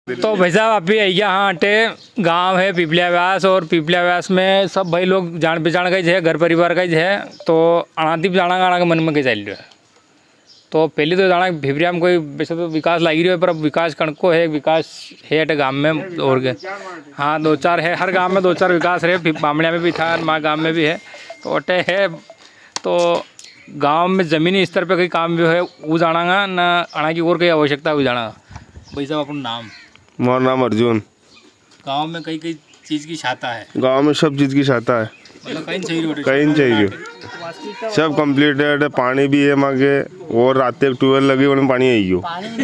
तो भाई साहब अभी यहाँ अटे गांव है पिपलिया व्यास, और पिपलिया व्यास में सब भाई लोग जान पहचान का ही है, घर परिवार का ही है। तो अणादीप जाना गाना के मन में के चल रहा है। तो पहले तो जाना भिवरिया में कोई वैसे तो विकास लगी रही है, पर अब विकास कणको है, विकास है अटे गाँव में और के। हाँ 2-4 है, हर गाँव में 2-4 विकास है। बामड़िया में भी था, माँ गाँव में भी है, तो अटे है। तो गाँव में ज़मीनी स्तर पर कई काम भी है वो जाना ना, अणा की और कई आवश्यकता वो जाना। भाई साहब अपना नाम? मेरा नाम अर्जुन। गांव में कई कई चीज़ की छाता है। गांव में सब चीज़ की छाता है, मतलब कहीं चाहिए सब कंप्लीट है। पानी भी है माँ के, और रात एक ट्यूबवेल लगी उन्हें पानी आई हो।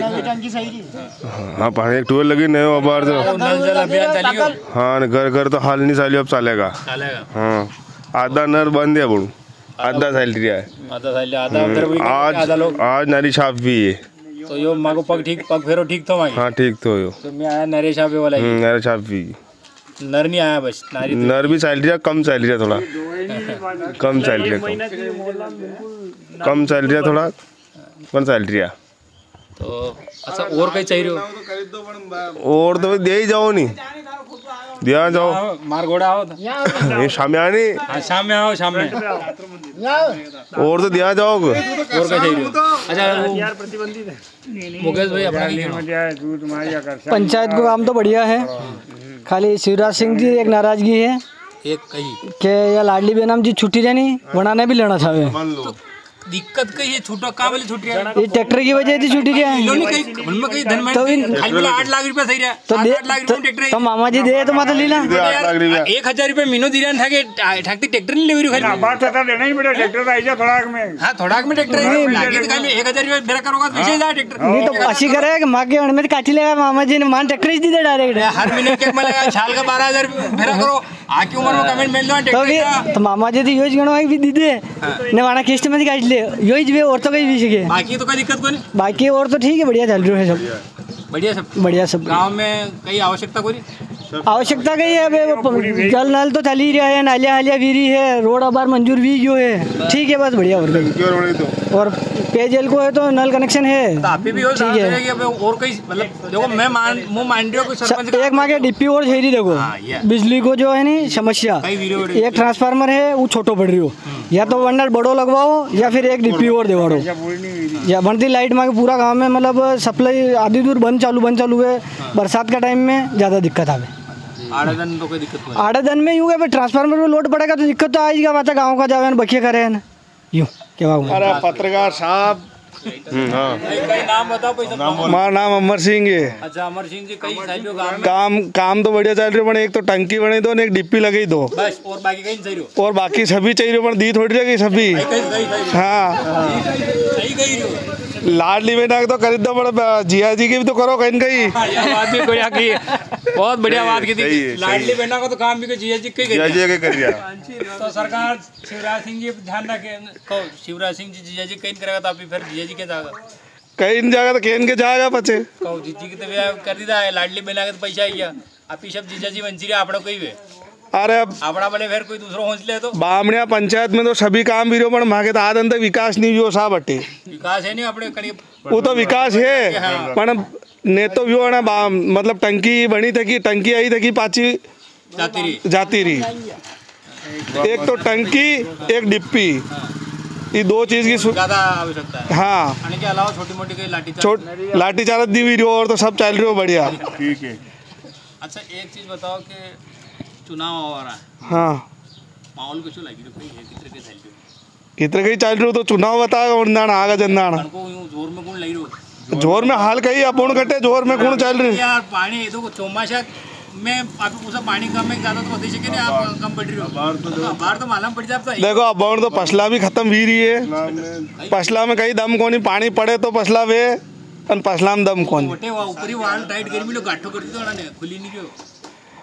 हाँ पानी एक ट्यूबवेल लगी नहीं हो बार तो। हाँ घर घर तो हाल नहीं चालू, अब चलेगा। हाँ आधा नर बंद है बड़ू, आधा सैलरी है। आज नारी छाप भी है। तो यो माँ को पग फेरो ठीक तो माँ? हाँ ठीक तो यो। तो मैं आया नरे छापे वाला। नरे छाप भी नर नहीं आया, बस नारी। नर भी सैलरी है, कम सैलरी है थोड़ा, कम सैलरी है, कम सैलरी है थोड़ा, कम सैलरी है। तो अच्छा और कहीं चाहिए और तो दे ही जाओ नहीं, दिया जाओ मार घोड़ा आओ ये शाम में आनी। हाँ शाम में आओ, शाम में और तो दिया जाओ। और क्या चाहिए? अच्छा प्रतिबंधित है मुकेश भाई अपना। पंचायत को काम तो बढ़िया है, खाली शिवराज सिंह जी एक नाराजगी है एक कही के या लाडली बेनम जी छुट्टी रहनी बनाने भी लेना चाहे। तो दिक्कत कही है, छूटो काम वाली छुट्टी है, ये ट्रैक्टर की वजह से छुट्टी क्या है? तो 8 लाख रुपया सही रहा। तो 8 लाख ट्रैक्टर तो मामा जी दे तो मत लीला 1000 रुपये महीनों दिया था कि ठाकती ट्रैक्टर नहीं ले रही खाली बात था देना ही बेटा ट्रैक्टर आई जा थोड़ा में। हाँ थोड़ा में ट्रैक्टर है लागे तो खाली 1000 रुपये मेरा करोगा तो विशेष ट्रैक्टर नहीं तो अच्छी करे कि माँ के अण में काटी लेगा मामा जी ने मान ट्रैक्टर ही दे डायरेक्ट। हर महीने के मिलेगा, साल का 12,000 मेरा करो आके उम्र में कमेंट मिल दो ट्रैक्टर। तो मामा जी तो योज गणवाई भी दीदे ने वाना किस्त में काट ले योज वे और तो कहीं भी सीखे, बाकी तो कोई दिक्कत कोई नहीं। बाकी और तो ठीक है, बढ़िया चल रहा है सब, बढ़िया सब। गांव में कई आवश्यकता कोई आवश्यकता कही है, जल नल तो चल ही रहा है, नालिया हालिया वीरी है, रोड अबार मंजूर भी जो है, ठीक है बस बढ़िया। और कहीं और पेयजल को है तो नल कनेक्शन है, ठीक है। और कई मतलब देखो मैं मान रही हूँ सरपंच एक माँ के डिप्पी और शहरी देखो बिजली को जो है नी समस्या, एक ट्रांसफार्मर है वो छोटो पड़ रही हो, या तो वंडर बड़ो लगवाओ या फिर एक डिप्पी और देवाड़ो, या बनती लाइट माँ के पूरा गाँव में मतलब सप्लाई आधी दूर बंद चालू है। बरसात का टाइम में ज़्यादा दिक्कत आवे। 8 दिन तो कोई दिक्कत नहीं, 8 दिन में यूँ है ट्रांसफार्मर में लोड पड़ेगा तो दिक्कत तो आएगी। बात है गाँव का जावे बखिए करे न यूँ क्या। अरे पत्रकार साहब नाम बताओ पैसा। हमारा नाम अमर सिंह है। अच्छा अमर सिंह जी कई काम तो बढ़िया चल रही है, एक तो टंकी बनी दो, एक डिप्पी लगी दो बस, और बाकी कहीं चाहिए और बाकी सभी चाहिए पर दी थोड़ी रहेगी सभी। हाँ लाडली बेटा तो खरीद दो, बड़ा जिया जी की भी तो करो कहीं कहीं। बात भी कोई आकी बहुत बढ़िया बात की थी, लाडली बेटा का तो काम भी जिया जी कर दिया। तो सरकार शिवराज सिंह जी ध्यान रखे, शिवराज सिंह जी जिया जी कहीं करेगा तो अभी फिर जिया जी के जाएगा कहीं जाएगा तो केन के जाएगा बच्चे जीजी की तो कर दी था, लाडली बेटा का तो पैसा आई गया, अभी सब जीजा जी मंची रहे आपड़ा कोई भी। अरे अब आपड़ा बोले फिर कोई दूसरा पहुँच ले तो बामड़िया पंचायत में तो सभी काम भी पर मांगे तो आदन तक विकास नहीं हुआ साहब अट्टी विकास है नहीं अपने करीब, वो तो विकास है पर ने तो भी ना मतलब टंकी बनी थी कि टंकी आई थी कि पाची जाती रही, एक तो टंकी एक डिप्पी, ये 2 चीज की ज्यादा आवश्यकता है। हाँ के अलावा छोटी मोटी लाठी चार्ज दी हुई और तो सब चल रही हो बढ़िया। ठीक है। अच्छा एक चीज बताओ कि चुनाव आ रहा है, हाँ माहौल कुछ लगी कितने कहीं चल रही हो तो चुनाव बताएगा उन्दान आगा जंदान जोर में कौन लगी रही, जोर में हाल कही अपूर्ण कटे जोर में कौन चल रही यार पानी देखो चौमासा में आपको उसा पानी कम में ज्यादा तो होती है आप कम पड़ रही हो, बाहर तो मालूम पड़ जाता है। देखो अब तो फसला भी खत्म भी रही है, फसला में कहीं दम कोनी, पानी पड़े तो फसला वे और फसला में दम कोनी। ऊपरी वाल टाइट गर्मी लो गाठो करती तो खुली नहीं क्यों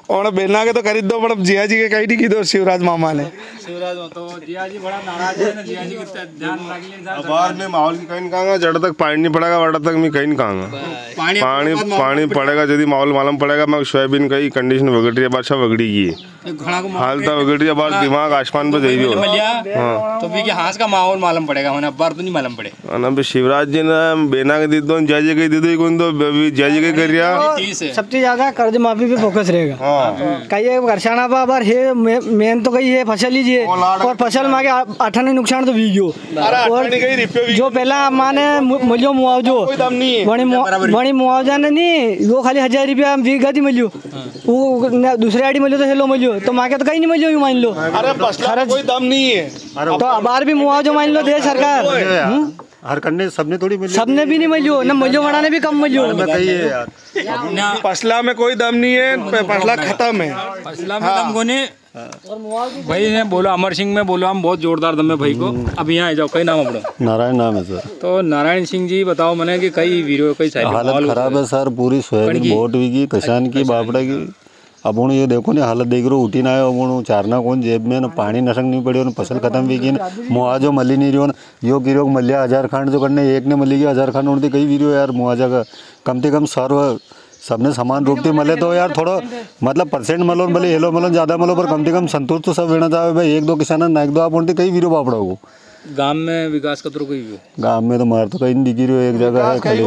और बेना के तो खरीद दो पर जिया जी के कहीं नहीं की दो शिवराज मामा ने शिवराज तो जिया जी बड़ा नाराज है ना, जिया जी कितना ध्यान रख बाद में माहौल की कहीं नहीं कहूँगा, जड़ तक पानी नहीं पड़ेगा वड़ तक मैं कहीं नहीं कहूँगा। पानी पड़ेगा यदि माहौल मालूम पड़ेगा। मैं सोयाबीन की कंडीशन बिगड़ रही है, बादशाह बिगड़ी है, हालत बिगड़ रही है, बात दिमाग आसमान पे जाइए। हाँ तो भी हाथ का माहौल मालूम पड़ेगा, होने बार तो नहीं मालूम पड़े ना शिवराज जी ने बेना के दी दो, जय जी के दी दो, कौन दो जय जी के कर रहा। सबसे ज्यादा कर्ज माफी पे फोकस रहेगा। कई करसाना पर बार है मेन तो कही है फसल लीजिए और फसल मांगे अठाने नुकसान तो वीडियो और जो पहला माने मिलो मुआवजो बड़ी मुआवजा ने नहीं वो खाली 1000 रुपया वीक गति मिलो, वो दूसरे आईडी मिलो तो हेलो मिलो, तो मांगे तो कहीं नहीं मिलो मान लो। अरे फसला कोई दम नहीं है तो बार भी मुआवजा मान लो दे सरकार, हर करने सबने थोड़ी मिली, सबने भी नहीं मिलो ना, मिलो बढ़ाने भी कम मिलो। फसला में कोई दम नहीं है, फसला खत्म है, फसला में दम कोने भाई ने बोला, अमर सिंह में बोला हम बहुत जोरदार दम है भाई को। अब यहाँ आ जाओ, कई नाम अपना? नारायण नाम है सर। तो नारायण सिंह जी बताओ मैंने कि कई वीडियो कई हालत खराब है सर, पूरी सोयाबीन बहुत बिकी, किसान की बापड़ा की। अब हूँ ये देखो ना हालत देख रो, उठी ना आयो हूँ चारना कौन जेब में ना पानी नशक नहीं पड़ी, फसल खत्म भी की, मुआवजो मली नहीं रही, यो गिरो मलिया 1000 खंड जो करने एक ने मली 1000 खंड उड़ती कई वीडियो यार मुआवजा का कम से कम सर्व सबने समान रूप से मले तो यार थोड़ा मतलब परसेंट मलो भले हेलो मलो ज़्यादा मलो पर कम से कम संतुष्ट तो सब लेना चाहे भाई। एक दो किसान ना एक दो आप उड़ती कई वीडियो बापड़ा हो। गांव में विकास का तो कोई गांव में तो मार तो कहीं नहीं दिखी रही, एक जगह है खाली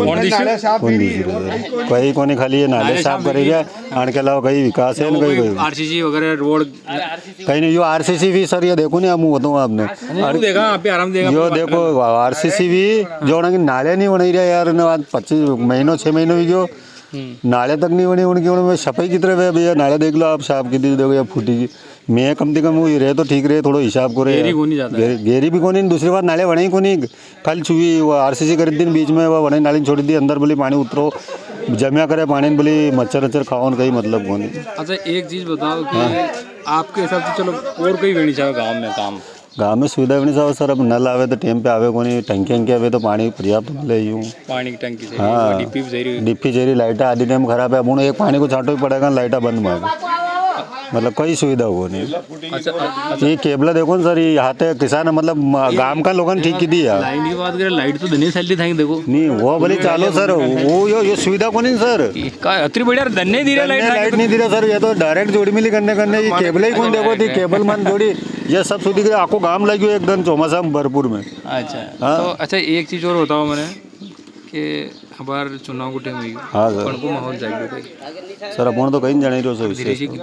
कहीं कोने खाली ये नाले साफ करेगा आने के अलावा कहीं विकास है ना कहीं आरसीसी वगैरह रोड कहीं नहीं। यो आरसीसी भी सर ये देखो नहीं हम बताऊँ आपने देखा आप आराम देगा यो देखो आरसीसी भी जो ना कि नाले नहीं बन रहा यार, 25 महीनों 6 महीनों भी जो नाले तक नहीं बनी उनकी उनमें सफाई की तरफ है भैया। नाले देख लो आप साफ की देखो या फूटी की, मैं कम से कम वो रहे तो ठीक रहे, थोड़ा हिसाब करो। गेरी भी कोनी, दूसरी बार नाले बने ही कोनी, खाली छुई वो आरसीसी कर दी बीच में, वो बने नाली छोड़ दी अंदर, बोली पानी उतरो जमा करे पानी, बोली मच्छर वच्छर खाओ कहीं मतलब कोनी। अच्छा एक चीज़ बताओ कि आपके हिसाब से चलो और कहीं वेणी चाहिए गाँव में काम? गाँव में सुविधा भी नहीं साहब सर, अब नल आवे तो टाइम पे आवे कोनी, टंकी वंकी आवे तो पानी पर्याप्त मिले यूँ, पानी की टंकी से हाँ डिप्पी जरी लाइटा आदि टाइम खराब है, अब एक पानी को छांटो ही पड़ेगा, लाइटा बंद मार मतलब कोई सुविधा हो नहीं। अच्छा ये केबला देखो सर, ये यहाँ पे किसान मतलब गांव का लोगन ठीक की दी है। लाइट की बात करें, लाइट तो धन्य सैलरी था देखो नहीं वो भले चालो सर, वो यो सुविधा को नहीं सर, अति बढ़िया धन्य दी रहा लाइट नहीं दी रहा सर, ये तो डायरेक्ट जोड़ी मिली करने ये केबल ही कौन देखो थी, केबल मन जोड़ी ये सब सुधी आपको काम लगी एकदम चौमासा भरपूर में। अच्छा तो अच्छा एक चीज़ और बताओ मैंने कि हमारे चुनाव को टाइम हुई, हाँ सर को माहौल चाहिए सर अपन तो कहीं जाने रहो धीरे जी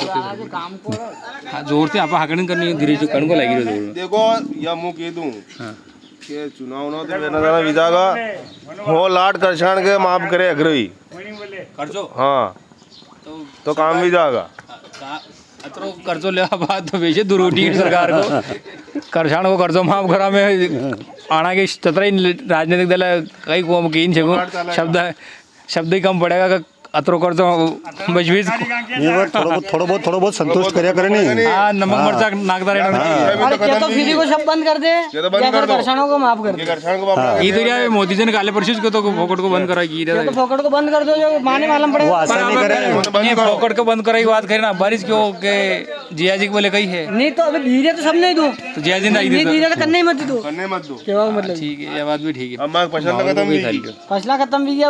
जोर से आप हकड़न करनी है, धीरे कण को लगी रहो देखो या मुँह कह दूँ कि चुनाव ना तो बेना जाना विजागा हो लाट करछाण के माफ करे अग्रवी कर्जो, हाँ तो काम भी जाएगा। अतरो कर्जो ले बात तो वैसे दुरोटी है सरकार को, करछाण को कर्जो माफ करा में आना के ततरा राजनीतिक दल कई को कीन छे शब्द ही कम पड़ेगा, अतरो कर्जो मजबूत थोड़ा बहुत संतुष्ट करया करे नहीं। हाँ नमक मरचा नाकदा रहना, क्या तो फ्री को सब बंद कर दे या फिर करसानों को माफ कर दे। ये तो यार मोदी जी ने काले परशुज को तो फोकट को बंद करा की तो फोकट को बंद कर दो, जो माने मालूम पड़ेगा फोकट को बंद कराई बात करना बारिश क्यों के जिया जी को बोले कही है नहीं तो अभी धीरे तो सब नहीं दो, तो जिया जी नहीं धीरे तो करने ही मत दो, क्या मतलब ठीक है ये बात भी ठीक है। अब फसला खत्म भी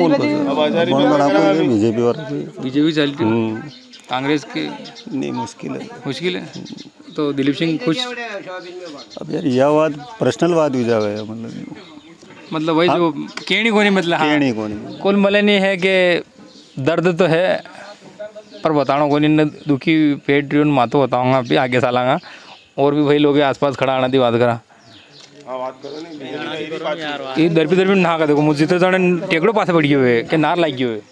गया बीजेपी और बीजेपी चल रही, कांग्रेस के नहीं मुश्किल है। तो दिलीप सिंह खुश? अब यार यह बात पर्सनल बात हो जाए मतलब वही जो केणी कोनी मतलब केणी कोनी कुल मले नहीं है कि दर्द तो है पर बताना कोनी न दुखी पेट मातो बताऊंगा अभी आगे सालांगा और भी भाई लोग आसपास खड़ा आना थी बात करा ये दरपी नहा का देखो मुझे तो जाने टेकड़ो पासे पड़ी हुए कि नार लगी हुए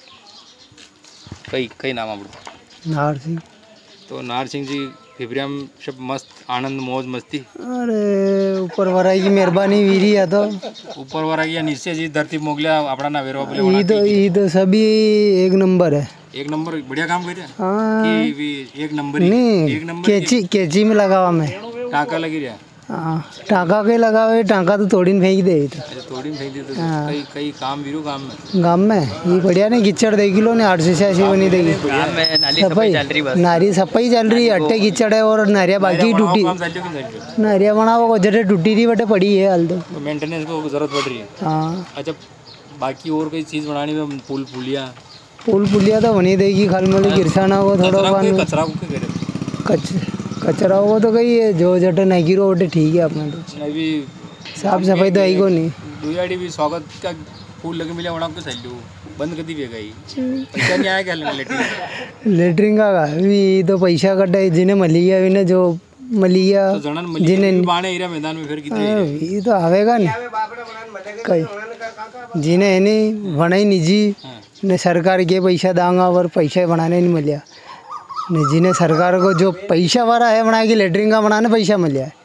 कई नाम आप नार सिंह। तो नार सिंह जी फिब्रियम सब मस्त आनंद मौज मस्ती, अरे ऊपर वाला की मेहरबानी वीरी है तो ऊपर वाला की निश्चय जी धरती मोगलिया अपना ना वेरवा बोले ये तो सभी एक नंबर है, एक नंबर बढ़िया काम कर रहे हैं। हाँ एक नंबर नहीं केची में लगा हुआ मैं टाका लगी रहा हाँ टाँका के लगा हुए, टाँका तो तोड़ीन फेंक दे इधर। अच्छा थोड़ी फेंक दी तो कई कई काम वीरू काम में गाँव में ये बढ़िया नहीं गिच्चड़ देगी लो ने 8 से ऐसी बनी देगी सफाई नारी सफाई चल रही है, अट्टे गिच्चड़ है और नारिया बाकी टूटी नारिया बनाओ जटे टूटी थी बटे पड़ी है हाल तो मेंटेनेंस को जरूरत पड़ रही है। हाँ अच्छा बाकी और कोई चीज़ बनानी में पुल पुलिया तो बनी देगी खलमली किरसाना हो थोड़ा कचरा को क्या करे कचरा हो तो कही है जो जटे नहीं गिरो वटे ठीक है अपना तो अभी साफ सफाई तो आई को नहीं दुयाड़ी भी स्वागत का फूल लगे मिले वहाँ को सही बंद कर दी गई पैसा नहीं आया क्या लेटरिंग का अभी तो पैसा कटे जिन्हें मलिया भी जो मलिया जिन्हें बाणे एरिया मैदान में फिर कितने ये तो आवेगा नहीं कहीं जिन्हें है नहीं बनाई निजी ने सरकार के पैसा दांगा और पैसा बनाने नहीं मिलिया ने जिन्हें सरकार को जो पैसा वाला है बनाए कि लेटरिन का बनाने पैसा मिला है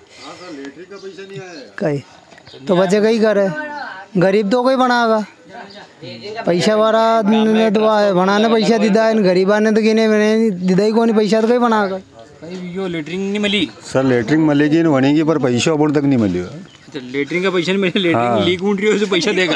कहीं तो बच्चे कहीं करे गरीब तो कोई बनाएगा पैसा वाला ने तो बनाने पैसा दीदा है गरीबा ने तो किने दीदा ही को नहीं पैसा तो कोई बनाएगा यो लेटरिंग नहीं मिली सर लेटरिंग मिलेगी नहीं बनेगी पर पैसा अब तक नहीं मिलेगा। लेटरिंग का पैसा नहीं मिले लेटरिंग लीक उठ रही है उसे पैसा देगा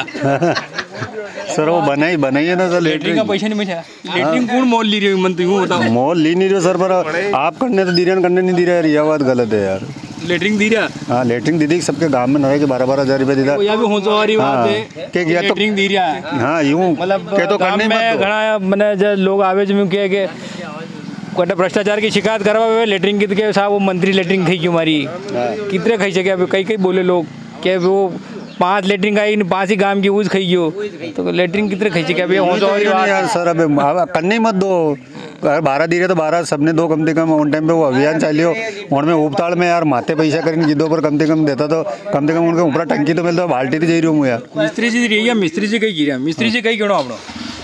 सर वो बनाई है ना सर लेटरिंग का पैसा नहीं मिला लेटरिंग कौन मोल ली रही है मन तो यूँ बताओ मोल ली नहीं रहे सर पर आप करने तो दे रहे करने नहीं दे रहे यार यह बात गलत है यार। लेटरिंग दी रहा हाँ लेटरिंग दीदी सबके गांव में नए के 12-12 हज़ार रुपये दीदा यहाँ भी होंसो वाली बात है कि लेटरिंग दी रहा है हाँ यूँ मतलब के तो करने में घना मैंने जब लोग आवे जो कहे कि कोई भ्रष्टाचार की शिकायत करवा हुए लेटरिंग की के साहब वो मंत्री लेटरिंग खाई क्यों मारी कितने खाई सके कई कई बोले लोग कि वो 5 लेटरिंग आई 5 ही गांव की ऊज खाई हो तो लेटरिंग कितने खाई सके अभी यार सर अब करने मत दो 12 दी रहे तो 12 सबने दो कम से कम ऑन टाइम पे वो अभियान चालियो उनमें उपताड़ में यार माते पैसा करेंगे जिदों पर कम से कम देता तो कम से कम उनके ऊपर टंकी तो मिलता बाल्टी तो जा रही हूँ यार मिस्त्री जी रही है मिस्त्री जी कहीं गिरा मिस्त्री जी कहीं क्यों आपनो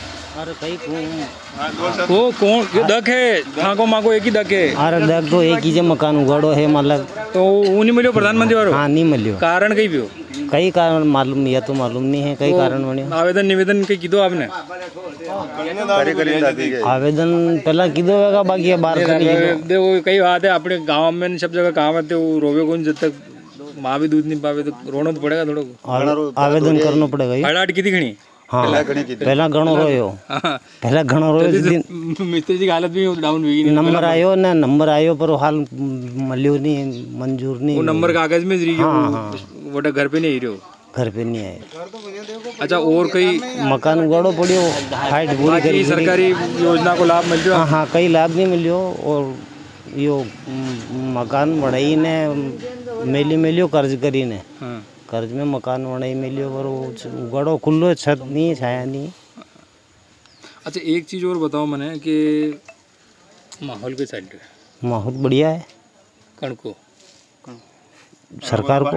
वो कौन दक है थाको माको एक ही दक है अरे दक तो एक ही जे मकान उगाड़ो है मतलब तो वो नहीं मिलो प्रधानमंत्री वालों हाँ नहीं मिलो कारण कहीं भी हो कई कारण मालूम या तो मालूम नहीं है कई कारण बने आवेदन निवेदन कहीं कीधो आपने आवेदन पहला कीधो होगा बाकी ये बार देखो कई बात है अपने गांव में सब जगह काम आते वो रोवे कौन जब तक माँ भी दूध नहीं पावे तो रोना तो पड़ेगा थोड़ा आवेदन करना पड़ेगा हड़ाट की घनी हाँ पहला घणो रोयो पहला घणो रोयो मिस्त्री जी की हालत भी डाउन हुई नंबर आयो ना नंबर आयो पर हाल मल्यो नहीं मंजूर नहीं वो नंबर कागज में रही वो घर पे नहीं रहो घर पे नहीं आए। अच्छा और कई मकान उगाड़ो पड़ियो हाइट पूरी करी सरकारी योजना को लाभ मिल रहा हाँ कई लाभ नहीं मिलियो और यो मकान बढ़ाई ने मेलियो कर्ज करी ने कर्ज में मकान बनाई मिलियो पर वो उगाड़ो खुल्लो छत नहीं छाया नहीं। अच्छा एक चीज़ और बताओ मैंने कि माहौल के साइड माहौल बढ़िया है कणको सरकार को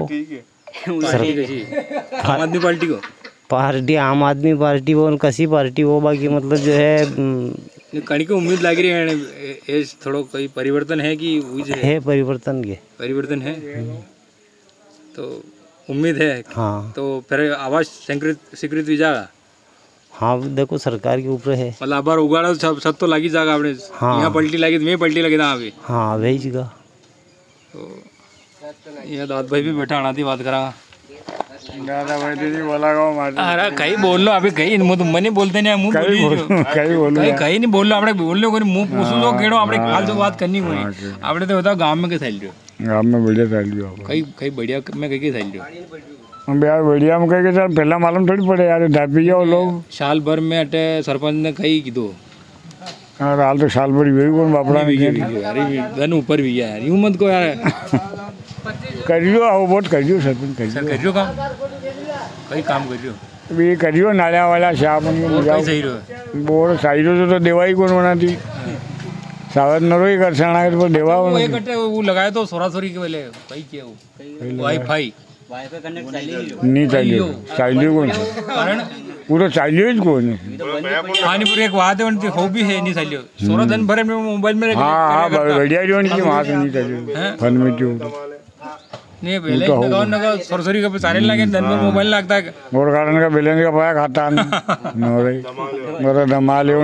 आम आदमी पार्टी आम आदमी पार्टी वो कसी पार्टी वो बाकी मतलब जो है कणी को उम्मीद लग रही है थोड़ा कोई परिवर्तन है कि है परिवर्तन है तो उम्मीद है हाँ तो फिर आवाज स्वीकृत भी जाएगा हाँ देखो सरकार के ऊपर है मतलब बार उगाड़ा सब तो लगी जाएगा आपने हाँ यहाँ पलटी लगी तो पलटी लगी था अभी हाँ भेजेगा तो ये दाद भाई भी बैठा आना थी बात करा दादा भाई दीदी बोला अरे कहीं बोल लो अभी कहीं मनी बोलते नहीं मुंह कहीं नहीं बोल लो आपने बोल लो मुंह पूछ लो केड़ो आपने फालतू बात करनी कोई आपने तो बताओ गांव में के सैल रहे गांव में बढ़िया सैल कहीं कहीं बढ़िया में कहीं सैल रहे हम यार बढ़िया में कहीं सर पहला मालूम थोड़ी पड़े यार ढापी जाओ लोग साल भर में अटे सरपंच ने कहीं की दो हाल तो साल भर भी कौन बापड़ा अरे धन ऊपर भी है यार यूं मत को यार करियो आओ बहुत करियो सरपंच करियो काम कई काम करियो अभी करियो नालिया वाला शाह सही रहो बोर सही रहो तो देवाई कौन बनाती सावध न रोई कर साणा पर देवा वो एक कट्टे वो लगाए तो सोरासोरी के वाले कई किया वो वाईफाई नहीं चाहिए कौन कारण पूरा चाहिए ही कौन पानीपुरी एक बात है हो भी है नहीं चाहिए सोरा दिन भर में मोबाइल में हाँ बढ़िया जो की वहाँ से नहीं चाहिए फन में जो नहीं पहले नगा सरसरी का सारे लगे दिन में मोबाइल लगता है और कारण का बैलेंस का पाया खाता नहीं मेरा दमा ले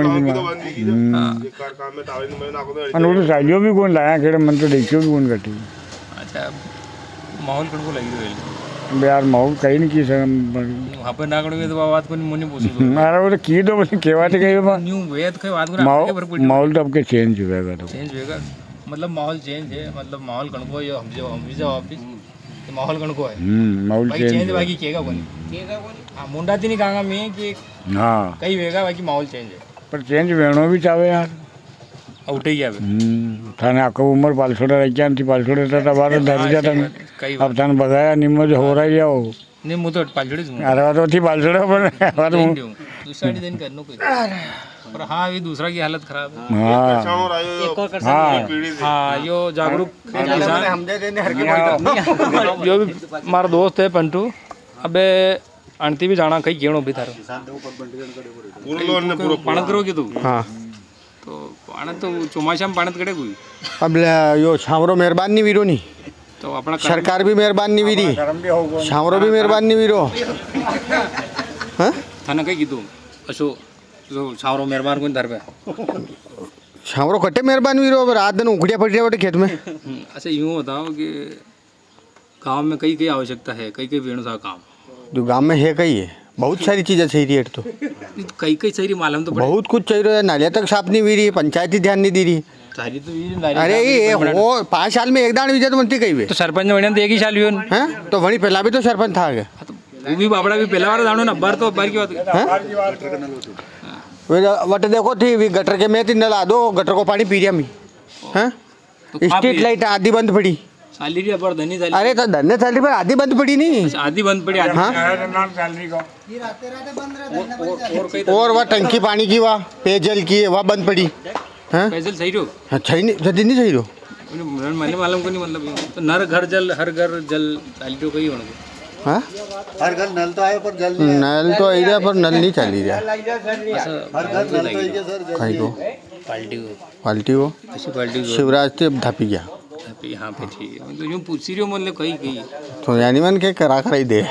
तो चाहिए भी कौन लाया खेड़े मन तो देखियो भी कौन कटी अच्छा माहौल कणको लगी रही यार माहौल कहीं नहीं की वहाँ पर ना कणको तो बात को मुझे पूछो अरे वो तो की दो बोले केवा थे कहीं न्यू वेद कई बात को माहौल तो आपके चेंज हुएगा तो चेंज होएगा मतलब माहौल चेंज है मतलब माहौल कणको ये हम भी ऑफिस तो माहौल कणको है माहौल भाई चेंज बाकी केगा कोनी हां मुंडा ती नहीं कहंगा मैं कि हाँ कई वेगा बाकी माहौल चेंज है पर चेंज वेणो भी चाहे यार उठे गया थाने आखो उम्र पालसोड़ा रह गया थी पालसोड़ा था तबार धर जाता अब थाने बगाया निम्न जो हो रहा है वो नहीं मु तो पालसोड़ी हूं अरे वो तो थी पालसोड़ा पर दूसरा दिन करनो कोई पर हाँ ये दूसरा की हालत खराब है हाँ हाँ यो जागरूक किसान यो भी हमारा दोस्त है पंटू अबे आंटी भी जाना कहीं केणो भी थारो पाणत करो की तू हाँ तो पाणत तो ચોમાસામાં પાણત કડે કોઈ अब यो छावरो मेहरबान नहीं वीरो नहीं तो अपना सरकार भी मेहरबान नहीं वीरी छावरो भी मेहरबान नहीं वीरो हाँ थाने कई कीधું अशो जो छावरो मेहरबान कोई धर पे छावरो कटे मेहरबान वीरो अब रात दिन उखड़िया पड़ बटे खेत में अच्छा यूँ बताओ कि गांव में कई कई आवश्यकता है कई कई वेणु सा काम जो गांव में है कई है बहुत सारी चीज़ें चाहिए तो कई कई सही मालूम तो बहुत कुछ चाहिए नालिया तक साफ नहीं वी रही पंचायती ध्यान नहीं दी रही सारी तो ये अरे ये हो 5 साल में एक दान विजय तो बनती कई वे तो सरपंच बने तो एक ही साल हुई हैं तो वही पहला भी तो सरपंच था आगे वो भी बाबड़ा भी पहला बार जानो ना अब्बार तो अब्बार की बात वट देखो थी वी गटर के में नल आ दो गटर को पानी पी रिया मी हैं स्ट्रीट लाइट आधी बंद पड़ी साली भी अब्बार धनी साली अरे तो धन्य साली पर आधी बंद पड़ी नहीं आधी बंद पड़ी हाँ और वह टंकी पानी की वह पेयजल की वह बंद पड़ी हैं पैदल सही रहो अच्छा ही नहीं जल्दी नहीं सही रहो मैंने मालूम को नहीं मतलब तो नर घर जल हर घर जल साली तो कहीं होने हाँ हर घर नल तो आए पर जल नल तो आई रहा पर नल नहीं चली रहा हर घर नल तो आई सर कहीं को पाल्टी वो पार्टी शिवराज से धापी गया यहाँ पे ठीक है तो यूँ पूछ रही हो मतलब कहीं कहीं तो यानी मन के करा कराई दे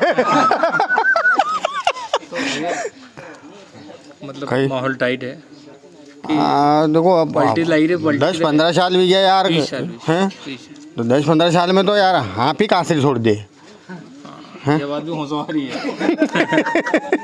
मतलब माहौल टाइट है देखो अब पलटी लाई रे 10-15 साल भी गया यार हैं तो 10-15 साल में तो यार हाँ भी कहाँ से छोड़ दे ये बात भी होशियारी है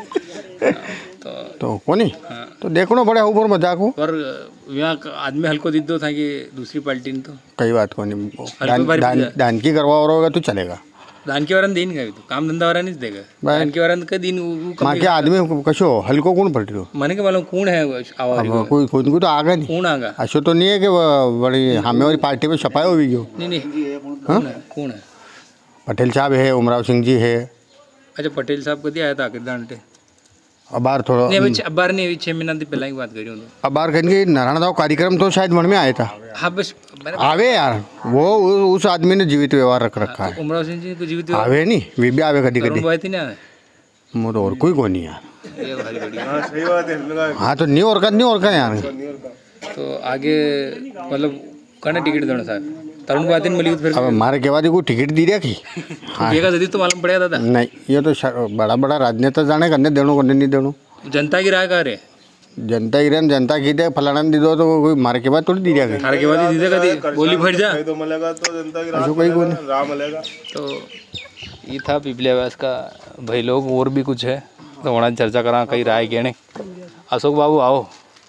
तो कोनी तो देखो बड़े ऊपर मजाक हो पर यहाँ आदमी हल्को दिद्दो था कि दूसरी पार्टी ने तो कई बात को नहीं दान की करवा और होगा तो चलेगा दान के वारन देन का तो काम धंधा वारा नहीं देगा दान के वारन का दिन माँ के आदमी कशो हल्को कौन पड़ रही हो मने के मालूम कौन है आवाज कोई खुद को तो आगा नहीं कौन आगा ऐसा तो नहीं है कि बड़ी हमें वाली पार्टी में छपाए हुई हो नहीं कौन है पटेल साहब है उमराव सिंह जी है अच्छा पटेल साहब कभी आया था आखिर दांटे अबार थोड़ा नहीं अबार नहीं 6 महीना पहले की बात कर रही हूँ अबार कहेंगे नारायण दाव कार्यक्रम तो शायद मन में आया था हाँ बस आवे यार वो उस आदमी ने जीवित व्यवहार रख रखा है उमराव सिंह जी को जीवित आवे नहीं वे भी आवे कभी कभी बात ही ना वो तो और कोई को नहीं यार ये भारी बढ़िया हाँ तो नहीं और का यार तो आगे मतलब कहना टिकट देना साहब तरुण बात मिली फिर अब हमारे के बाद को टिकट दी रहा की हाँ जदी तो मालूम पड़ेगा दादा नहीं ये तो बड़ा बड़ा राजनेता जाने करने देनो करने नहीं देनो जनता की राय का रे जनता की रेन जनता की दे फलाना दी दो तो कोई मारे के बाद थोड़ी दी रहा मारे के बाद ही दी देगा गोली फट जा तो मिलेगा तो जनता की ऐसा कोई को राम मिलेगा तो ये था पिपली आवास का भाई लोग और भी कुछ है तो वहाँ चर्चा करा कई राय कहने अशोक बाबू आओ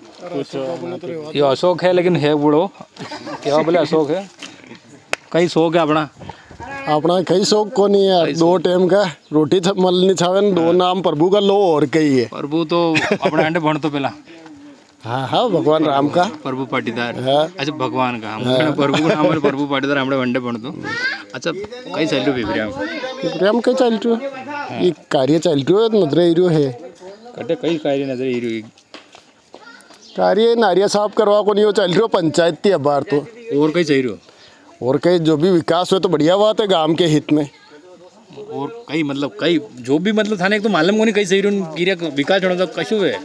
ये अशोक है लेकिन है बूढ़ो क्या बोले अशोक है कई शौक है अपना कई शौक को नहीं है 2 टाइम का रोटी मलनी छावन 2 नाम प्रभु का लो और कई है प्रभु तो अपने अंडे भण तो पहला हाँ भगवान राम का प्रभु पाटीदार अच्छा भगवान का हम प्रभु का नाम है प्रभु पाटीदार हमने अंडे भण तो अच्छा कई चल रही प्रेम कई चल रही ये कार्य चल रही नजर एरियो है कटे कई कार्य नजर एरियो कार्य नारिया साफ करवा को नहीं हो चल रही पंचायत थी अब तो और कई चाहिए और कई जो भी विकास हुए तो बढ़िया बात है गांव के हित में और कई मतलब कई जो भी मतलब थाने तो मालूम को नहीं कई सही विकास होना तो कशु है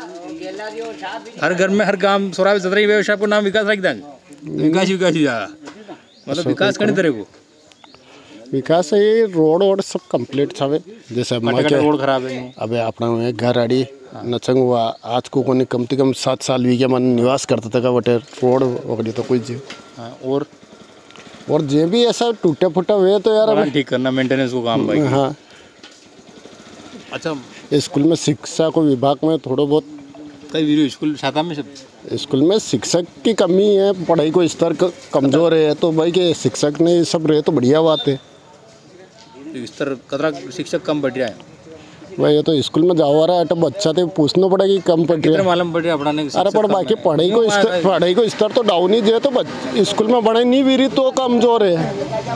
हर घर में हर गांव सोरा सत्रह व्यवसाय को नाम विकास रख देंगे विकास ही जाएगा मतलब विकास करने तरह को विकास है ये रोड सब कंप्लीट था जैसे रोड खराब है अबे अपना घर आड़ी नचंग हुआ आज को कोने कम से कम 7 साल भी मन निवास करता था का बटे रोड वगैरह तो कोई जी और और जे भी ऐसा टूटे फूटा हुए तो यार मकान ठीक करना मेंटेनेंस को काम भाई। हाँ अच्छा स्कूल में शिक्षा को विभाग में थोड़ा बहुत कई वीडियो स्कूल छाता में सब स्कूल में शिक्षक की कमी है, पढ़ाई को स्तर कमजोर है, तो भाई के शिक्षक ने सब रहे तो बढ़िया बात है। स्तर कतरा शिक्षक कम बढ़ रहा है भाई ये तो स्कूल में जाओ रहा है तो बच्चा तो पूछना पड़ेगा कि कम पढ़ रहा है, मालूम पड़ रहा है पढ़ाने की। अरे पर बाकी पढ़ाई को स्तर तो डाउन ही है, तो स्कूल में पढ़ाई नहीं भी रही तो कमजोर है।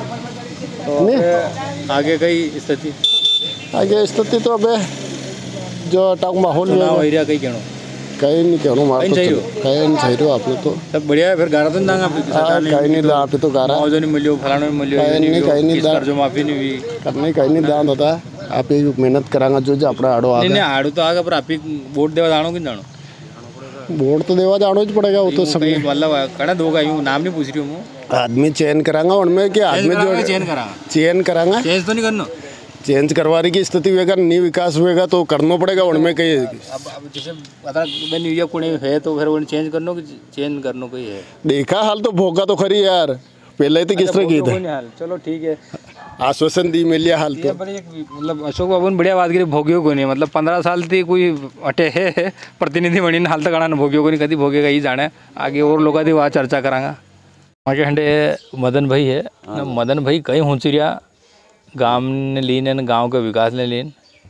तो आगे कई स्थिति आगे स्थिति तो अब जो टाक माहौल में एरिया कई कहनो कहीं नहीं कहनो मार तो कहीं नहीं चाहिए आपने तो सब बढ़िया है। फिर गारा तो दांगा कहीं नहीं दा आप तो गारा मौजो नहीं मिलियो फलाने में मिलियो कहीं नहीं दा जो माफी नहीं हुई करने कहीं नहीं दान होता। आप ये मेहनत करांगा जो अपना आड़ो आ नहीं आड़ू तो आगे पर आप ही वोट देवा जानो कि जानो वोट तो देवा जानो ही पड़ेगा वो तो सब मतलब कड़ा दो यूं नाम नहीं पूछ रही हूँ आदमी चयन करांगा उनमें कि आदमी जो चयन करांगा चेंज तो नहीं करना चेंज करवाने की स्थिति होगा नहीं विकास होगा तो करना पड़ेगा उनमें कहीं। अब जैसे पता न्यू कोई है तो फिर उन्हें चेंज करनो कि चेंज करनो कोई है देखा हाल तो भोगा तो खरी यार पहले तो किस तरह की था। चलो ठीक है आश्वासन दी मिल लिया हाल तो मतलब अशोक बाबू ने बढ़िया बात करी भोगियो को नहीं मतलब 15 साल थी कोई अटे है प्रतिनिधि बनी हाल तक आना भोगियो को नहीं कभी भोगेगा ही जाने आगे और लोग वहाँ चर्चा करांगा। वहाँ हंडे मदन भाई है ना मदन भाई कहीं हुंचरिया गांव ने लीन है गांव के विकास ने लीन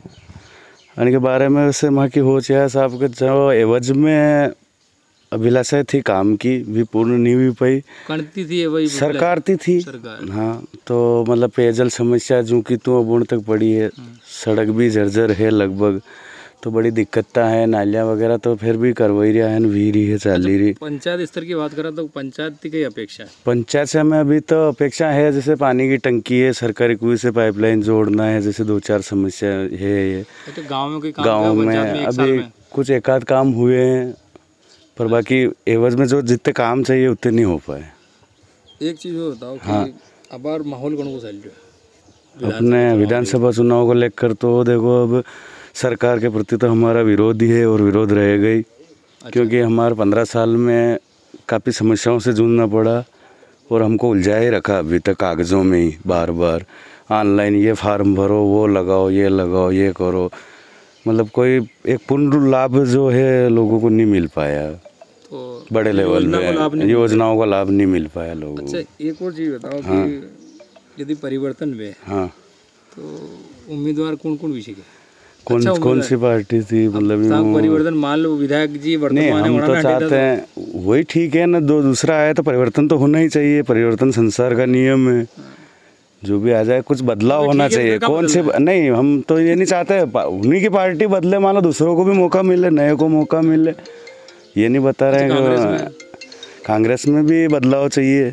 के बारे में वैसे वहाँ की हो चाहे साहब के जो एवज में अभिलाषा थी काम की भी पूर्ण नहीं हुई पाई करती थी वही सरकार थी हाँ तो मतलब पेयजल समस्या जो कि तो अबूर्ण तक पड़ी है सड़क भी जर्जर है लगभग तो बड़ी दिक्कत है नालियाँ वगैरह तो फिर भी करवाई रहा है भी रही है चल रही। पंचायत स्तर की बात करा तो पंचायत की अपेक्षा है पंचायत से हमें अभी तो अपेक्षा है जैसे पानी की टंकी है सरकारी कुएं से पाइपलाइन जोड़ना है जैसे 2-4 समस्या है ये तो गाँव में कोई काम गाँव में अभी कुछ एकाध काम हुए हैं पर बाकी एवज में जो जितने काम चाहिए उतने नहीं हो पाए। एक चीज़ वो बताओ कि अब और माहौल कौन को चल रहा है अपने विधानसभा चुनाव को लेकर तो देखो अब सरकार के प्रति तो हमारा विरोध ही है और विरोध रहेगा ही क्योंकि हमारे 15 साल में काफ़ी समस्याओं से जूझना पड़ा और हमको उलझाए रखा अभी तक कागज़ों में ही बार बार ऑनलाइन ये फार्म भरो वो लगाओ ये करो मतलब कोई एक पूर्ण लाभ जो है लोगों को नहीं मिल पाया तो बड़े लेवल में योजनाओं का लाभ नहीं मिल पाया लोगों को। अच्छा एक और चीज़ बताओ कि यदि परिवर्तन हुए हाँ तो उम्मीदवार कौन कौन विषय के कौन सी पार्टी थी मतलब परिवर्तन मान लो विधायक जी नहीं हम तो चाहते हैं वही ठीक है ना दूसरा आया तो परिवर्तन तो होना ही चाहिए परिवर्तन संसार का नियम है जो भी आ जाए कुछ बदलाव होना चाहिए कौन से नहीं हम तो ये नहीं चाहते उन्हीं की पार्टी बदले मान लो दूसरों को भी मौका मिले नए को मौका मिले ये नहीं बता रहे हैं कांग्रेस में भी बदलाव चाहिए।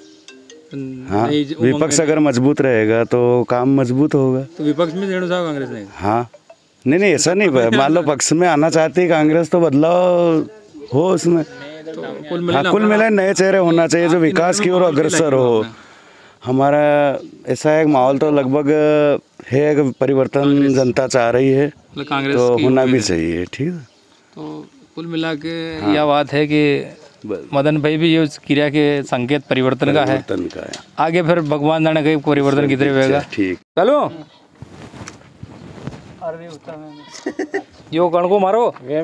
हाँ विपक्ष अगर मजबूत रहेगा तो काम मजबूत होगा तो विपक्ष में देना चाहो कांग्रेस ने हाँ नहीं ऐसा नहीं मान लो पक्ष में आना चाहती है कांग्रेस तो बदलाव हो उसमें हाँ कुल मिला नए चेहरे होना चाहिए जो विकास की ओर अग्रसर हो। हमारा ऐसा एक माहौल तो लगभग है परिवर्तन जनता चाह रही है तो होना भी चाहिए ठीक है। तो कुल मिला के यह बात है कि मदन भाई भी ये क्रिया के संकेत परिवर्तन का है आगे फिर भगवान जाने कहीं परिवर्तन कितने होगा ठीक चलो यो कण को मारो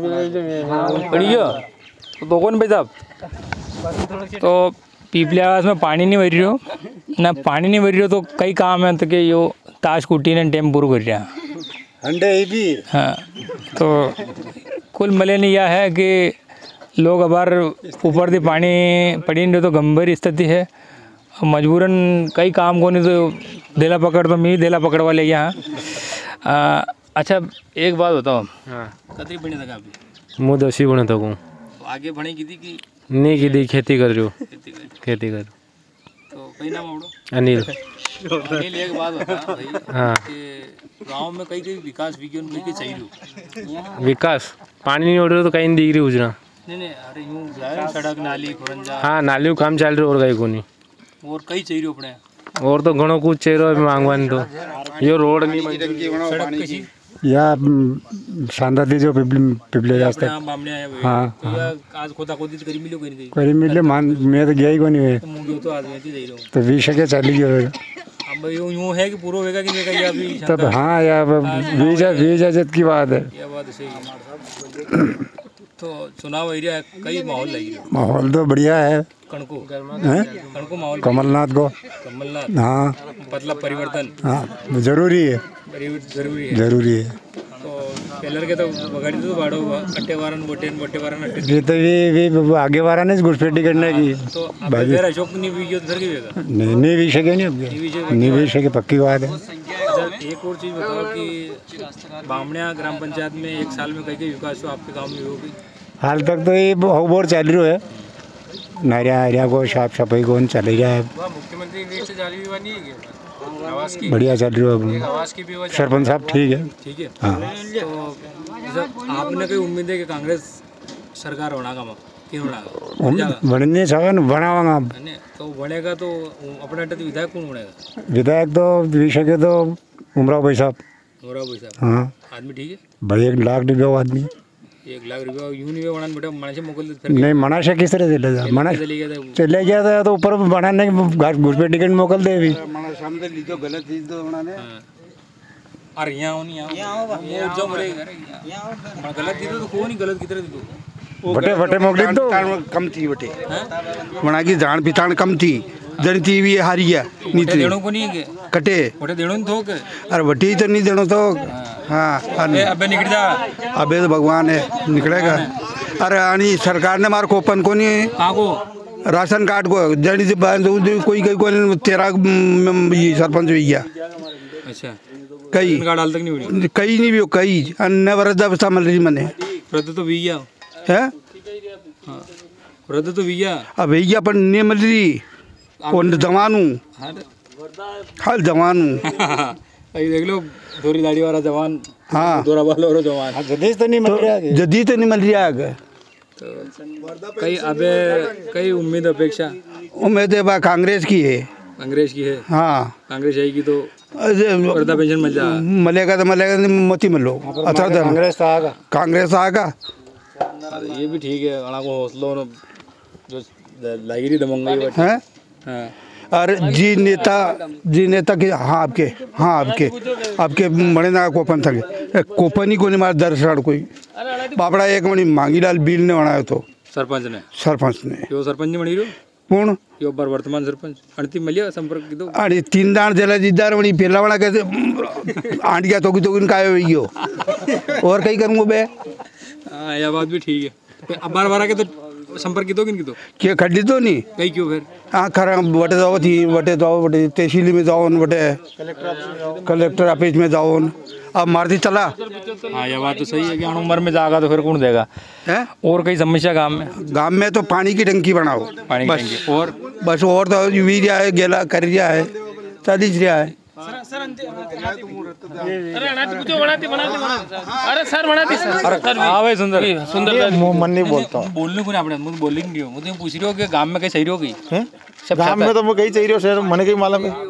तो कौन भाई साहब तो पीपले आवास में पानी नहीं भर रही हो ना पानी नहीं भर रही हो तो कई काम है तो कि यो ताश कुटी ने टेम पूरा कर रहा हाँ तो कुल मिले नहीं यह है कि लोग अबार ऊपर से पानी पड़ी नहीं तो गंभीर स्थिति है मजबूरन कई काम को नहीं तो देला पकड़ तो मैं देला पकड़ वाले यहाँ। अच्छा एक बात बताओ कतरी बने तक आप मुँह 10 बने तक हूँ तो आगे बढ़े की थी कि नहीं की दी खेती कर रही हो खेती कर तो कई नाम आवड़ो अनिल अनिल एक बात बता भाई हाँ कि गांव में कई विकास विज्ञान कई चाहिए विकास पानी नहीं उड़ रहा तो कहीं नहीं दिख रही उजना नहीं अरे यूँ सड़क नाली खुरंजा हाँ नाली काम चल रही और कहीं को नहीं और कई चाहिए अपने और तो घणो कुछ चाहिए अभी मांगवान तो ये रोड नहीं सड़क कशी या शांताती जो पिपले जास्त हाँ करी मिले मान मैं तो गया ही कोनी है तो 20 के चली गई अब यूं है कि पूरा होगा कि नहीं होगा, ये अभी तब हाँ यार वीजा जत की बात है। ये बात सही है। तो चुनाव एरिया कई माहौल लगी है। माहौल तो बढ़िया है। कणको माहौल कमलनाथ को हाँ मतलब परिवर्तन हाँ जरूरी है जरूरी है। तो पहले के तो बगाड़ी तो बाड़ो कट्टे वारन बोटे वारन अट्टे ये तो वे आगे वारा नहीं घुसपैठी करने की तो बाकी अशोक नहीं भी उधर की जगह नहीं भी सके नहीं अब नहीं भी सके पक्की बात है। अच्छा एक और चीज़ बताओ कि बामणिया ग्राम पंचायत में 1 साल में कई विकास हुआ आपके गांव में होगी? हाल तक तो ये बहुत चालू है, नारिया को साफ सफाई कौन चल रहा है, मुख्यमंत्री बढ़िया चल रही है। सरपंच साहब ठीक है हाँ। तो आपने कोई उम्मीद है कि कांग्रेस सरकार होना का बनने चाहे बनावांगा तो बनेगा तो अपने अड्डे विधायक कौन बनेगा? विधायक तो विषय के तो उमराव भाई साहब हाँ आदमी ठीक है भाई 1 लाख रुपया आदमी 1 लाख रुपया यूं नहीं बनाने बेटा मनाशे मोकल नहीं मनाशा किस तरह चले जा मना चले गया था तो ऊपर बनाने घुसपे टिकट मोकल दे भी गलत चीज तो बनाने अरे यहाँ जो गलत दी तो कौन ही गलत की तरह दी वटे मोकली तो कम थी वटे वना की जान पिछाण कम थी जन थी भी हारी गया नीचे देणो को नहीं के कटे वटे देणो तो के अरे वटी तो नहीं देणो तो हाँ अबे निकल जा अबे तो भगवान है निकलेगा। अरे आनी सरकार ने मार कोपन को नहीं कहाँ को राशन कार्ड को जड़ी से कोई 13 सरपंच भी गया अच्छा कई कार्ड हाल तक नहीं हुई कई नहीं भी कई अन्य वृद्धावस्था मिल रही मैंने वृद्ध तो भी गया है वृद्ध तो भी गया अब भैया पर नहीं मिल रही और जवान हूँ हाल जवान हूँ देख लो थोड़ी दाढ़ी वाला जवान हाँ दोरा बाल और जवान जदीद तो नहीं मिल रहा है जदीद तो नहीं मिल रहा है तो कई उम्मीद अपेक्षा उम्मीद है कांग्रेस की है हाँ कांग्रेस आएगी तो वृद्धा पेंशन मिल जाएगा मिलेगा तो मत ही मिलो अच्छा कांग्रेस आएगा ये भी ठीक है अड़ा को हौसलों जो लागिरी दमंगई है और जी नेता के हाँ आपके बड़े ना कोपन था कोपन ही को नहीं मार दरअसल कोई बापड़ा एक मणि मांगीलाल बिल ने बनाया तो सरपंच ने यो सरपंच ने बनी रो कौन यो बार वर्तमान सरपंच अंतिम मिलिया संपर्क की दो अरे 3 दान जला जिद्दार बनी पहला बड़ा कैसे आंट गया तो काय हुई हो और कहीं करूँगा बे हाँ यह बात भी ठीक है अब बार के तो संपर्क की दो किन की तो क्या खड़ी तो नहीं कहीं क्यों फिर हाँ खरा बटे जाओ तहसीली में जाओ बटे कलेक्टर ऑफिस में जाओ अब मारती चला हाँ यह बात तो सही है कि उम्र में जाएगा तो फिर कौन देगा है और कई समस्या गांव में तो पानी की टंकी बनाओ पानी की टंकी और बस और तो वीरिया है गेला कर रहा है चल रहा है मन नहीं बोलता बोलने को नहीं मुझे बोलने नहीं मुझे पूछ रही हो कि गांव में कहीं सही होगी गांव में तो मैं कहीं चाहिए शहर मन कहीं मालूम है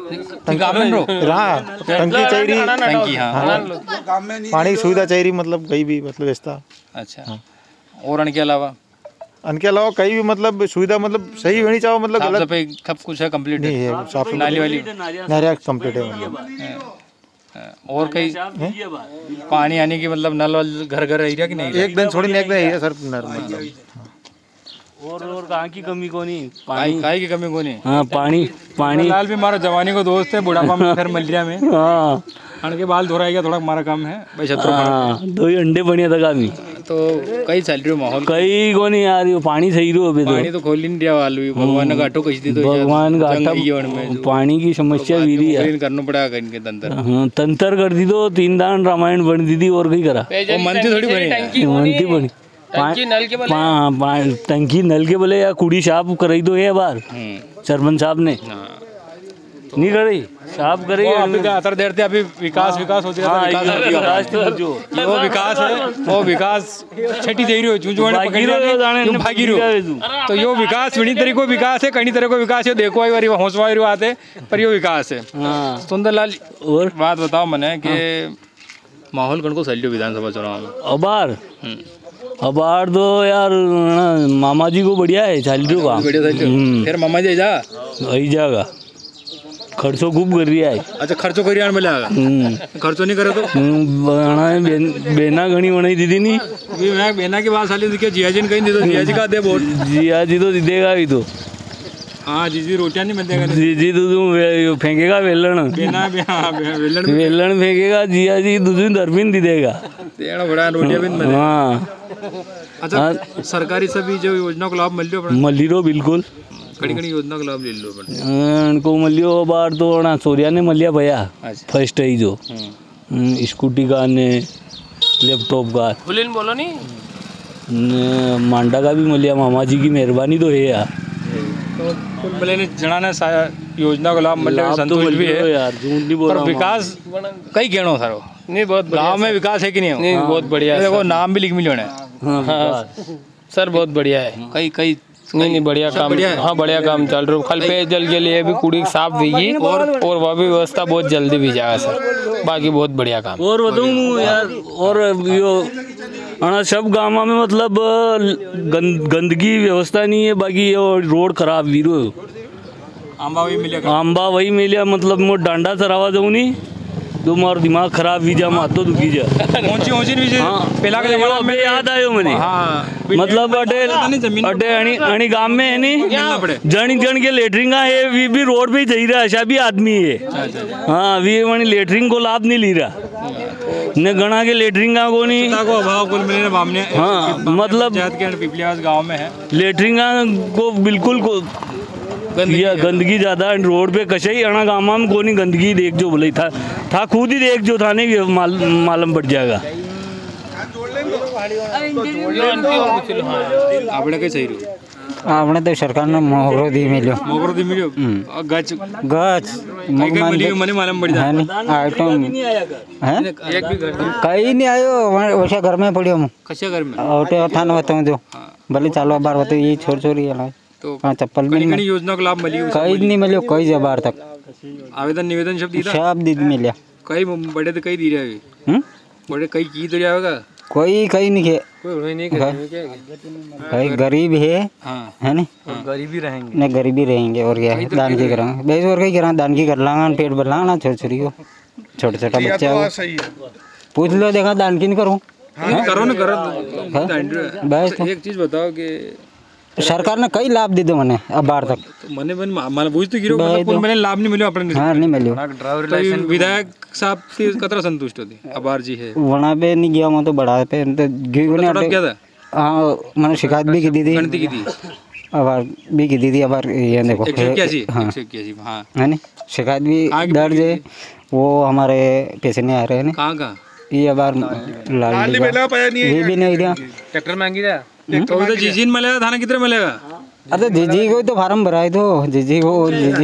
टंकी चाहिए टंकी हाँ पानी की सुविधा चाहिए मतलब कहीं भी मतलब व्यवस्था अच्छा और अनके अलावा कहीं भी मतलब सुविधा मतलब सही होनी चाहिए मतलब गलत सफाई सब कुछ है कंप्लीट नहीं है साफ नाली वाली नारिया कंप्लीट है मतलब और कहीं पानी आने की मतलब नल वल घर एरिया की नहीं एक दिन छोड़ी एक दिन एरिया सर मतलब और कहाँ की कमी को नहीं पानी की कमी को नहीं हाँ पानी लाल भी हमारा जवानी को दोस्त है बुढ़ापा में घर मलिया में हाँ के बाल धो रहा थोड़ा हमारा काम है भाई हाँ 2 ही अंडे बनिया था कामी तो कई चल रही माहौल कई को नहीं आ रही पानी सही रहो अभी पानी तो खोल नहीं दिया वालू भगवान का आटो कस दी तो भगवान का आटा पानी की समस्या वीरी है करना पड़ेगा इनके तंत्र हाँ तंत्र कर दी तो 3 दान रामायण बन दी थी और कहीं करा मनती थोड़ी बनी टंकी नल के बोले या कुड़ी साहब कराई दो ये बार सरपंच साहब ने नहीं करी साहब करी अतर देर थे अभी विकास हो विकास है वो विकास छठी दे रही हो भागी तो यो विकास विनी तरीको विकास है कहीं तरह को विकास है देखो एक बार हौसला आते पर यो विकास है सुंदरलाल और बात बताओ मैंने कि माहौल कौन को सही विधानसभा चुनाव में? अबार तो यार मामा जी को बढ़िया है चाल रही का फिर मामा जी जा आई जाएगा खर्चो खूब कर रही है। अच्छा खर्चो करिए मिलेगा खर्चो नहीं करे तो बेना घनी बनाई दीदी नहीं मैं बेना की बात साली देखिए जिया जी ने कहीं दे दो जिया जी का दे वोट जिया जी तो देगा ही तो हाँ जी रोटियां नहीं मिलते जी तो फेंकेगा वेलन वेलन फेंकेगा जिया जी दूसरी दरबिन दी देगा बड़ा रोटियां भी मिलेगा। हाँ अच्छा सरकारी सभी जो योजना को लाभ मल्ली रो बिल्कुल कड़ी कड़ी योजना का लाभ ले लो उनको मलियो बार तो ना सूर्या ने मलिया भैया फर्स्ट है जो स्कूटी का ने लैपटॉप का बोलो नहीं मांडा का भी मलिया मामा जी की मेहरबानी तो है यार तो कुल मिले जना ने योजना का लाभ मिले संतोष भी है यार झूठ नहीं बोल रहा विकास कई कहनो सर नहीं बहुत गाँव में विकास है कि नहीं? नहीं बहुत बढ़िया है। देखो नाम भी लिख मिलो ने सर बहुत बढ़िया है कई कई नहीं बढ़िया काम हाँ बढ़िया काम चल रहा है। कल पेयजल के लिए भी कूड़ी साफ हुई और वह भी व्यवस्था बहुत जल्दी भी जाएगा सर बाकी बहुत बढ़िया काम। और बताऊँ यार और यो सब गाँव में मतलब गंदगी व्यवस्था नहीं है बाकी ये रोड खराब वीरो आंबा वही मिले मतलब मोट डांडा चरावा जाऊँ नहीं तो मार दिमाग खराब भी जा मातो दुखी जा पहला का जमाना में याद आयो मैंने मतलब अटे गांव में है नहीं जन जन के लेटरिंग है भी रोड पे जा रहा ऐसा भी आदमी है हाँ वी मैंने लेटरिंग को लाभ नहीं ली रहा न गणा के लेटरिंग को नहीं अभाव कुल मिले हाँ मतलब गाँव में है लेटरिंग को बिल्कुल गंदगी ज्यादा रोड पे कशे ही अना गाँव में कोनी गंदगी देख जो बोले था खुद ही देख जो था नहीं मालूम पड़ जाएगा। आपने क्या सही आपने तो सरकार ने मोगरो दी मिलो गच गच मनी मालूम पड़ जाए आइटम है कहीं नहीं आयो वैसा घर में पड़ियो कशा घर में और था ना बताऊँ जो भले चालो बार बताओ ये छोरी है तो चप्पल में योजना का लाभ मिली कहीं नहीं मिलो कई जबार तक आवेदन निवेदन सब दी मिला कई बड़े तो कई दी रहे बड़े कई की तो जाएगा कोई कहीं नहीं भाई गरीब है है ना गरीबी रहेंगे नहीं गरीबी रहेंगे और क्या है दान की करा वैसे और कहीं करा दान की कर लांगा पेट भर लांगा छोटी छोरी को छोटा छोटा बच्चा पूछ लो देखा दान की नहीं करूँ करो ना करो बस एक चीज बताओ कि सरकार ने कई लाभ दे दो मैंने अब बार तक मने माने बुझ तो गिरो मतलब मैंने लाभ नहीं मिलो अपने हाँ नहीं मिलो तो विधायक साहब से कतरा संतुष्ट होती अबार जी है वहाँ पे नहीं गया मैं तो बढ़ा पे तो क्या था हाँ मैंने शिकायत भी की थी अबार भी की थी अबार ये देखो हाँ है नहीं शिकायत भी दर्ज है वो हमारे पैसे नहीं आ रहे हैं कहाँ ये अबार लाल भी नहीं दिया ट्रैक्टर महंगी था तो जीजी मिलेगा थाना कितने मिलेगा अरे जीजी को तो फार्म भराए तो जीजी को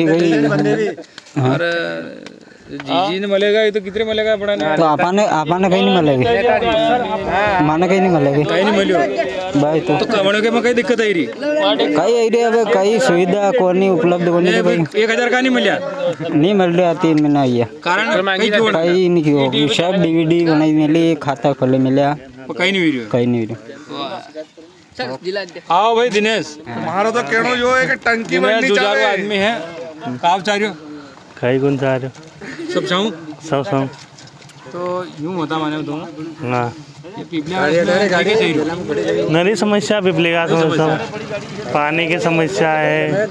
अरे जीजी ने मिलेगा ये तो कितने मिलेगा बड़ा तो आपने कहीं नहीं मिलेगी माने कहीं नहीं मिलेगी कहीं नहीं मिलो भाई तो कमाने के में कई दिक्कत आई रही कई आई रही अब कई सुविधा कौन नहीं उपलब्ध कौन नहीं 1000 का नहीं मिला नहीं मिल रहा 3 महीना आई है कारण कहीं नहीं सब डीवीडी बनाई मिली खाता खोले मिला कहीं नहीं हुई आओ भाई दिनेश हमारा तो कहना जो है कि टंकी बननी चाहिए आदमी है आप चाह रहे हो कहीं कौन चाह रहे हो सब चाहूँ सब तो यूँ होता मैंने बताऊँगा ना नरी समस्या पिपलेगा सब पानी की समस्या है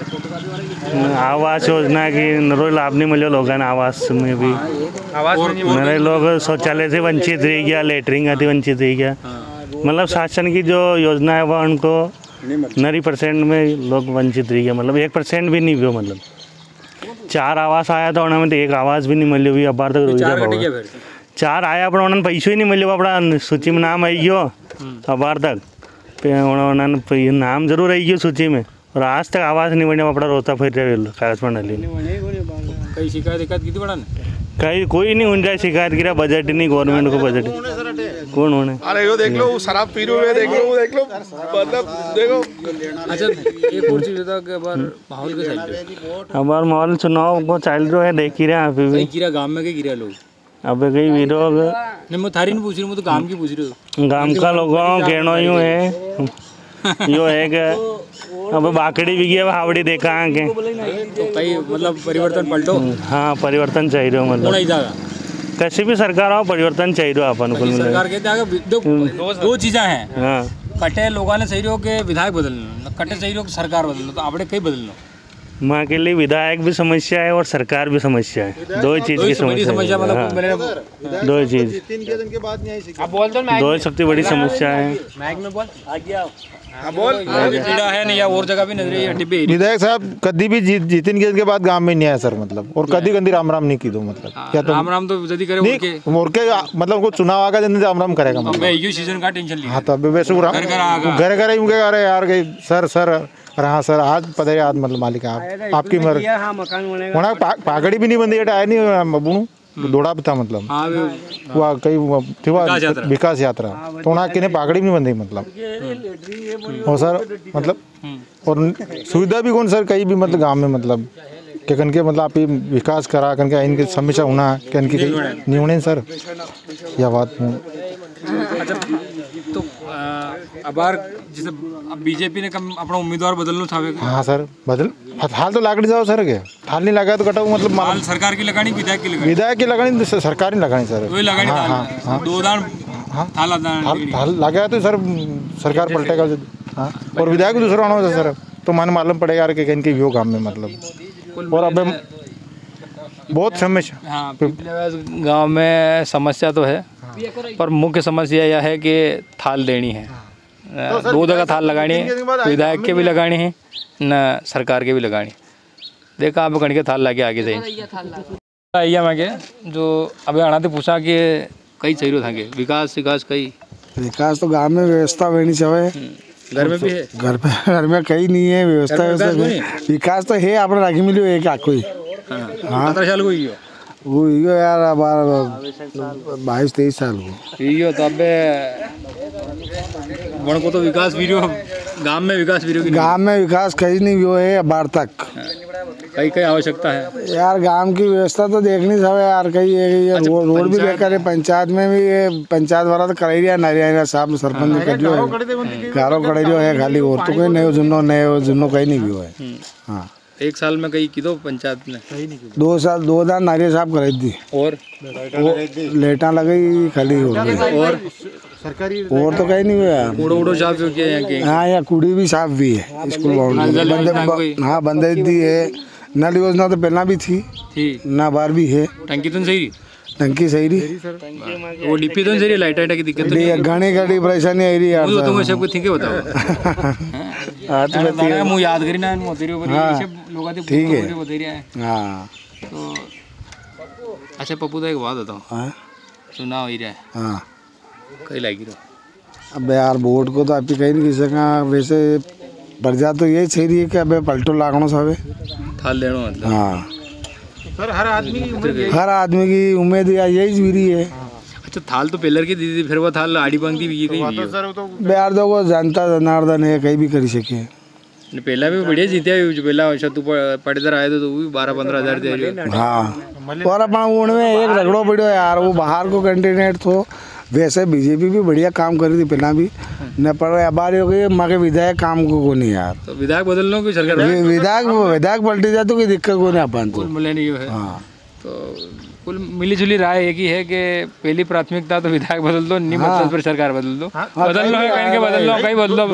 आवास योजना की नरो लाभ नहीं मिले लोगों आवास में भी मेरे लोग शौचालय से वंचित रह गया लेटरिंग आदि वंचित रह गया मतलब शासन की जो योजना है वह उनको 90% में लोग वंचित रह गया मतलब 1% भी नहीं हुआ मतलब 4 आवास आया था उन्होंने तो 1 आवास भी नहीं मिली हुई अब बार तक 4 आया पर उन्होंने पैसे ही नहीं मिले अपना सूची में नाम आई गयो अब बार तक उन्होंने नाम जरूर आई गयो सूची में और आज तक आवास नहीं बने अपना रोता फिर रहे कागज पर डाली कई शिकायत कितनी बड़ा कहीं कोई नहीं उन जाए शिकायत गिरा बजट नहीं गवर्नमेंट को बजट कौन होने अरे यो देख लो शराब पी रहे देख लो मतलब देखो अच्छा एक और चीज बता कि माहौल के साइड हमारा माहौल चुनाव को चल रहा है देख ही रहे हैं अभी भी गिरा गांव में के गिरा लोग अब कई विरोध नहीं मैं थारी नहीं पूछ रही हूँ, मैं तो गांव की पूछ रही हूँ। गांव का लोगों कहना यूँ है यो है कि अब बाकड़ी भी गया हावड़ी देखा के तो कई मतलब परिवर्तन पलटो। हाँ परिवर्तन चाहिए मतलब कैसे भी सरकार आओ परिवर्तन चाहिए अपन को। सरकार कहते हैं दो चीज़ें हैं, हाँ कटे लोगों ने सही रहो कि विधायक बदलना, कटे सही रहो कि सरकार बदलना, तो आपने कहीं बदलना। माँ के लिए विधायक भी समस्या है और सरकार भी समस्या है, दो ही चीज़ की समस्या है। हाँ, दो ही चीज़, दो ही सबसे बड़ी समस्या है। पीड़ा है नहीं या और जगह भी नजर। विधायक साहब कभी भी जीतन के बाद गांव में नहीं आया सर, मतलब और कभी गंदी राम राम नहीं की दो मतलब क्या तो राम राम तो जल्दी करे मोरके मतलब को चुनाव आगा जल्दी राम राम करेगा मतलब ये सीजन का टेंशन लिया। हाँ तो वैसे घर घर ही अरे यार सर सर अरे हाँ सर आज पता है आज मतलब मालिक आप आपकी मर्जी वहाँ पाकड़ी भी नहीं बंदी आया नहीं बुणू दौड़ा था मतलब वह कई विकास यात्रा तो वहाँ किन्हें पाकड़ी भी नहीं बंदी मतलब और सर मतलब और सुविधा भी कौन सर कहीं भी मतलब गांव में मतलब क्या कन के मतलब आप विकास करा कन के इनके समीक्षा होना क्या इनकी नहीं होने सर यह बात अच्छा तो अब जैसे अब बीजेपी ने कम अपना उम्मीदवार बदलना चाहे। हाँ सर बदल हाल तो लाकड़ी जाओ सर के हाल नहीं लगा तो कटाऊ मतलब हाल सरकार की लगानी विधायक की लगानी सरकार नहीं लगानी सर वही लगानी। हाँ दो दान हाल लगा तो सर सरकार पलटेगा। हाँ और विधायक दूसरा आना होता सर तो मन मालूम पड़ेगा यार कि इनके व्यू काम में मतलब और अब बहुत समस्या। हाँ गाँव में समस्या तो है पर मुख्य समस्या यह है कि थाल देनी है, दो जगह थाल लगानी है, विधायक के भी लगानी है न सरकार के भी लगानी। देखा आप गण के थाल लाके आगे जाइए मैं के जो अभी आना तो पूछा कि कई चाहिए था कि विकास कई विकास तो गांव में व्यवस्था होनी चाहिए, घर में भी है, घर में कहीं नहीं है व्यवस्था। विकास तो है अपना राखी मिली है क्या कोई। हाँ 15 साल को वो यार 22-23 साल को तो अब वन को तो विकास वीडियो गांव में विकास कहीं नहीं हुआ है बाढ़ तक कई आवश्यकता है यार। गांव की व्यवस्था तो देखनी सब यार कहीं रोड भी बेकार है, पंचायत में भी ये पंचायत वाला तो कर ही रहा नारिया साहब सरपंच कारो कड़े है खाली और तो कोई नए जुन्नो कहीं नहीं हुआ है। हाँ एक साल में कहीं की दो पंचायत ने 2 साल 2 दान नारियल साहब कर दी और लेटा लगी खाली हो गई और सरकारी और तो कहीं नहीं हुआ। उड़ो साफ किया यहाँ के। हाँ यहाँ कुड़ी भी साफ भी है स्कूल बाउंड्री। हाँ बंदे दी है, नल योजना तो पहला भी थी ना बार भी है। टंकी तो सही टंकी सही रही वो डीपी तो सही लाइट की दिक्कत घनी घड़ी परेशानी आई रही यार तुम सब थी बताओ। मुझे याद करी ना ठीक है। हाँ तो अच्छा पप्पू तो एक बात बताओ चुनाव ही रहा है। हाँ कहीं लगी रहो अब यार वोट को तो आप कहीं नहीं किसी का वैसे प्रजा तो यही सही रही है कि अब पलटो लागनो सब थाल देना मतलब। हाँ सर हर आदमी की उम्मीद यही भी रही है। अच्छा थाल तो पिलर की दी थी फिर वो थाल आड़ी पंक्ति भी कहीं यार देखो जनता जनार्दन है कहीं भी करी सके। पहला भी बढ़िया जीते जो पहला तू पड़ेदार आए तो वो भी 12-15 हज़ार दे। हाँ और अपना उनमें एक रगड़ो पड़ो यार वो बाहर को कैंडिडेट तो वैसे बीजेपी भी बढ़िया काम करी थी पहला भी न पर अब हो गई माँ के विधायक काम को नहीं यार। तो विधायक बदल लो सरकार विधायक पलटी जाए तो कोई दिक्कत को नहीं अपन तो नहीं है। हाँ तो कुल मिली जुली राय एक ही है कि पहली प्राथमिकता तो विधायक बदल दो नहीं मतलब फिर सरकार बदल दो। बदल लो कहीं बदल लो कहीं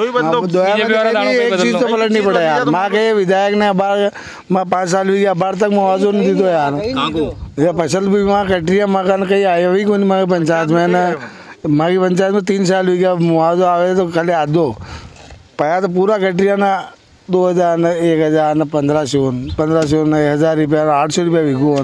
एक चीज तो पलट नहीं पड़ा यार। माँ के विधायक ने बार 5 साल हुई बार तक मुआवजा नहीं दी दो यार। ये फसल बीमा कटिया मकान कहीं आए हुई कौन माँ पंचायत में ना माँ की पंचायत में 3 साल हुई गया मुआवजा आवे तो खाली आ दो पाया तो पूरा कटिया ना 2000 न 1000 न 1500 न 1000 रुपया 800 रुपया बिकू।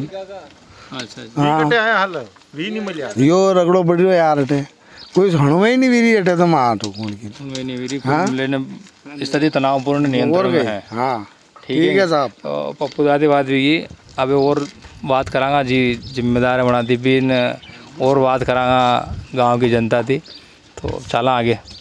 हाँ यो रगड़ो बढ़ियो यार अटे कोई हणवे ही नहीं वीरी अटे तो मां तो कौन की लेने इस तरह तनावपूर्ण नियंत्रण में है। हाँ ठीक है साहब। तो पप्पू दादी बात हुई अब और बात करांगा जी जिम्मेदार बना दी भी और बात करांगा गांव की जनता थी तो चला आगे।